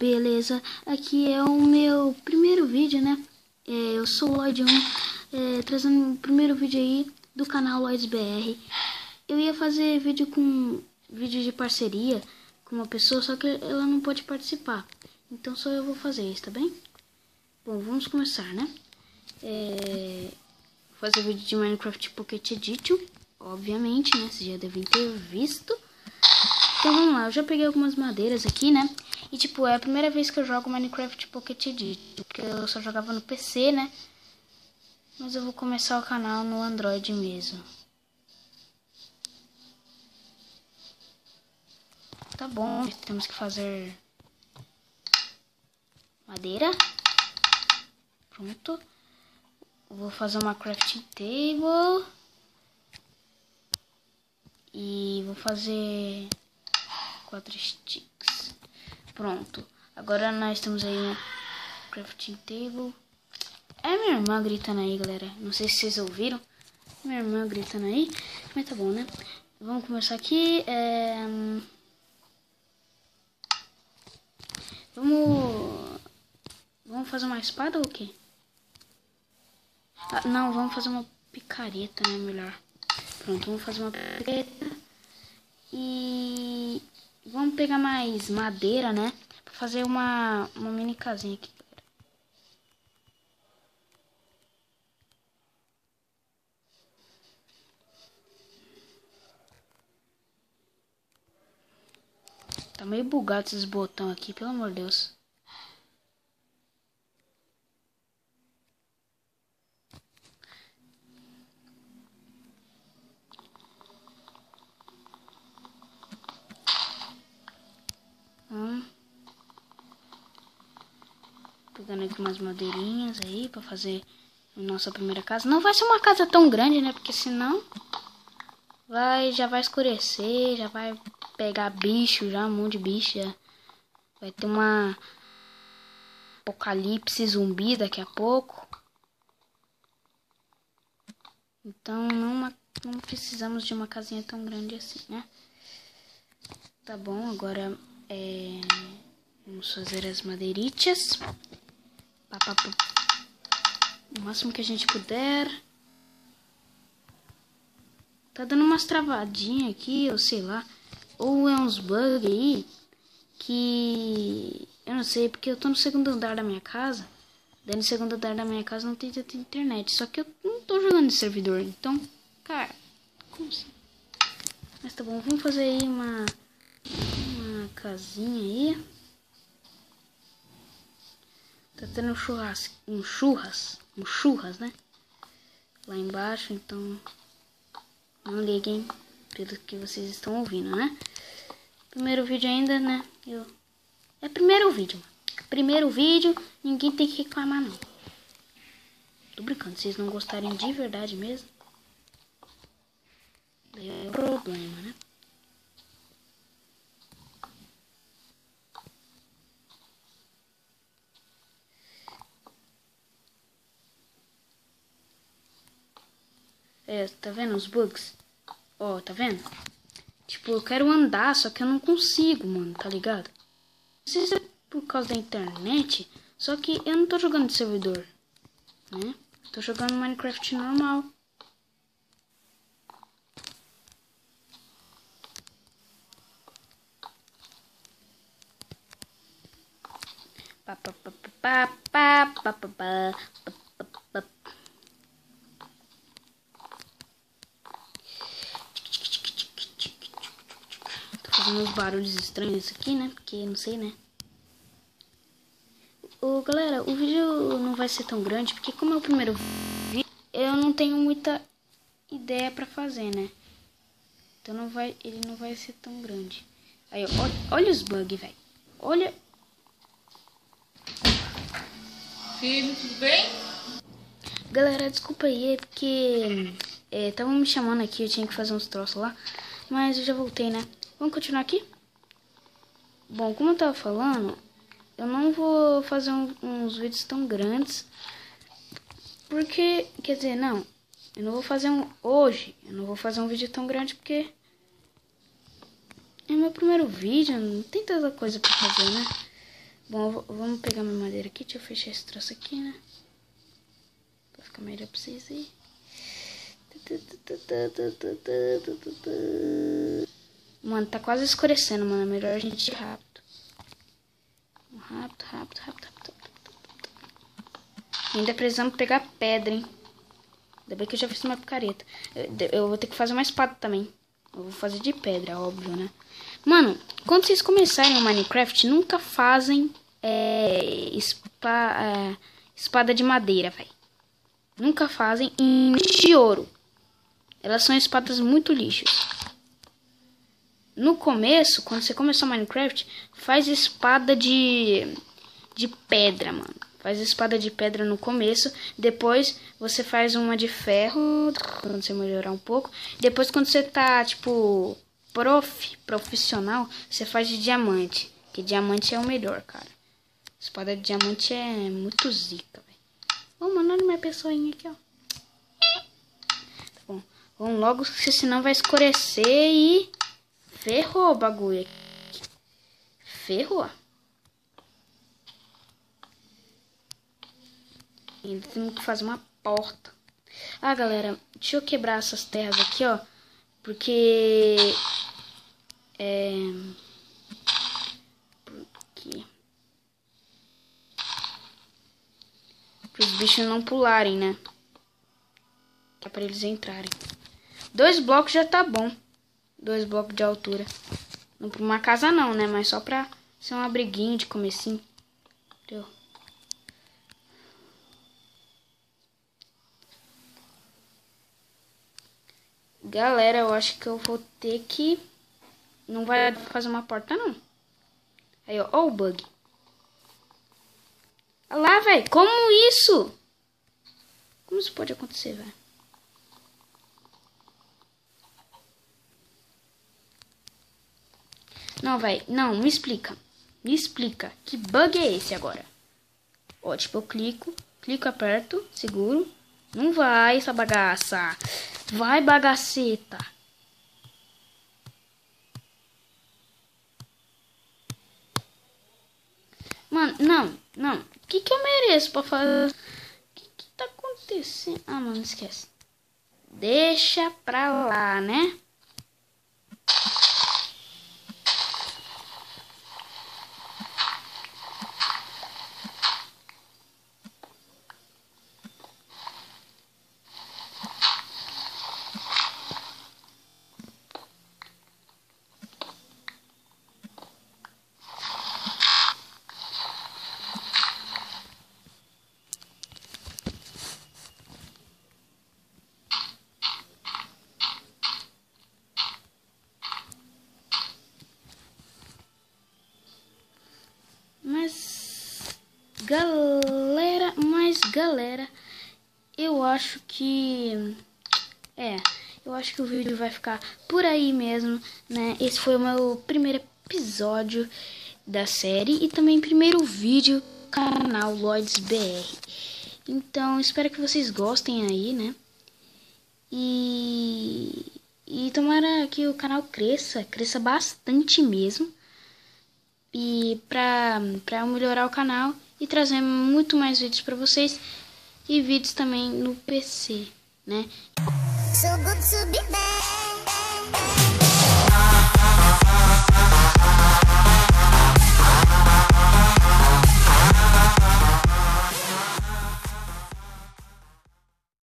beleza? Aqui é o meu primeiro vídeo, né? Eu sou o Lloyd 1, trazendo o primeiro vídeo aí do canal Lloyd BR. Eu ia fazer vídeo de parceria com uma pessoa, só que ela não pode participar. Então só eu vou fazer isso, tá bem? Bom, vamos começar, né? Vou fazer vídeo de Minecraft Pocket Edition, obviamente, né? Vocês já devem ter visto. Então vamos lá, eu já peguei algumas madeiras aqui, né? E tipo, é a primeira vez que eu jogo Minecraft Pocket Edition, porque eu só jogava no PC, né? Mas eu vou começar o canal no Android mesmo. Tá bom, temos que fazer madeira. Pronto. Vou fazer uma crafting table. E vou fazer 4 sticks. Pronto. Agora nós temos aí uma crafting table. É minha irmã gritando aí, galera. Não sei se vocês ouviram. Minha irmã gritando aí. Mas tá bom, né? Vamos começar aqui. Vamos fazer uma espada ou o quê? Ah, não, vamos fazer uma picareta, né? Melhor. Pronto, vamos fazer uma picareta. E vamos pegar mais madeira, né? Pra fazer uma mini casinha aqui, galera. Tá meio bugado esses botões aqui, pelo amor de Deus. Pegando aqui umas madeirinhas aí pra fazer a nossa primeira casa. Não vai ser uma casa tão grande, né? Porque senão já vai escurecer, já vai pegar bicho, já um monte de bicho. Já vai ter uma apocalipse zumbi daqui a pouco. Então não precisamos de uma casinha tão grande assim, né? Tá bom, agora vamos fazer as madeiritas. O máximo que a gente puder. Tá dando umas travadinhas aqui, ou sei lá. Ou é uns bugs aí que eu não sei, porque eu tô no segundo andar da minha casa. Daí no segundo andar da minha casa não tem tanta internet. Só que eu não tô jogando de servidor. Então, cara, como assim? Mas tá bom, vamos fazer aí uma casinha aí. Tá tendo um churras, né? Lá embaixo, então não liguem pelo que vocês estão ouvindo, né? Primeiro vídeo ainda, né? É primeiro vídeo, mano. Primeiro vídeo, ninguém tem que reclamar, não. Tô brincando, se vocês não gostarem de verdade mesmo, daí é o problema, né? Tá vendo os bugs? Ó, tá vendo? Tipo, eu quero andar, só que eu não consigo, mano, tá ligado? Não sei se é por causa da internet, só que eu não tô jogando de servidor, né? Tô jogando Minecraft normal. Fazendo uns barulhos estranhos aqui, né? Porque não sei, né? Galera, o vídeo não vai ser tão grande, porque como é o primeiro vídeo, eu não tenho muita ideia pra fazer, né? Então ele não vai ser tão grande. Aí, olha os bugs, velho. Olha. Filho, tudo bem? Galera, desculpa aí, porque estavam me chamando aqui, eu tinha que fazer uns troços lá. Mas eu já voltei, né? Vamos continuar aqui? Bom, como eu tava falando, eu não vou fazer uns vídeos tão grandes. Porque, quer dizer, não. Eu não vou fazer hoje. Eu não vou fazer um vídeo tão grande porque é meu primeiro vídeo. Não tem tanta coisa pra fazer, né? Bom, vamos pegar minha madeira aqui. Deixa eu fechar esse troço aqui, né? Pra ficar melhor pra vocês aí. Mano, tá quase escurecendo, mano. É melhor a gente ir rápido. Rápido. Ainda precisamos pegar pedra, hein? Ainda bem que eu já fiz uma picareta. Eu vou ter que fazer uma espada também. Eu vou fazer de pedra, óbvio, né? Mano, quando vocês começarem o Minecraft, nunca fazem espada de madeira, velho. Nunca fazem de ouro. Elas são espadas muito lixas. No começo, quando você começar o Minecraft, faz espada de pedra, mano. Faz espada de pedra no começo. Depois você faz uma de ferro. Quando você melhorar um pouco. Depois quando você tá, tipo, profissional, você faz de diamante. Que diamante é o melhor, cara. Espada de diamante é muito zica, velho. Ô, mano, olha minha pessoinha aqui, ó. Tá bom. Vamos logo, senão vai escurecer e... Ferrou o bagulho aqui. Ferrou. Ainda temos que fazer uma porta. Ah, galera, deixa eu quebrar essas terras aqui, ó. Porque... Para os bichos não pularem, né? Que é para eles entrarem. 2 blocos já tá bom. 2 blocos de altura. Não para uma casa não, né? Mas só pra ser um abriguinho de comecinho. Entendeu? Galera, eu acho que eu vou ter que... Não vai fazer uma porta, não. Aí, ó. Ó o bug. Olha lá, velho. Como isso? Como isso pode acontecer, velho? Não, velho. Não, me explica. Me explica. Que bug é esse agora? Ó, tipo, eu clico, aperto, seguro. Não vai essa bagaça. Vai, bagaceta. Mano, não. O que eu mereço pra fazer? O que tá acontecendo? Ah, mano, esquece. Deixa pra lá, né? Galera, eu acho que... eu acho que o vídeo vai ficar por aí mesmo, né? Esse foi o meu primeiro episódio da série e também primeiro vídeo do canal LloydsBR. Então, espero que vocês gostem aí, né? E tomara que o canal cresça bastante mesmo. E pra melhorar o canal e trazer muito mais vídeos pra vocês. E vídeos também no PC, né? So good to be back.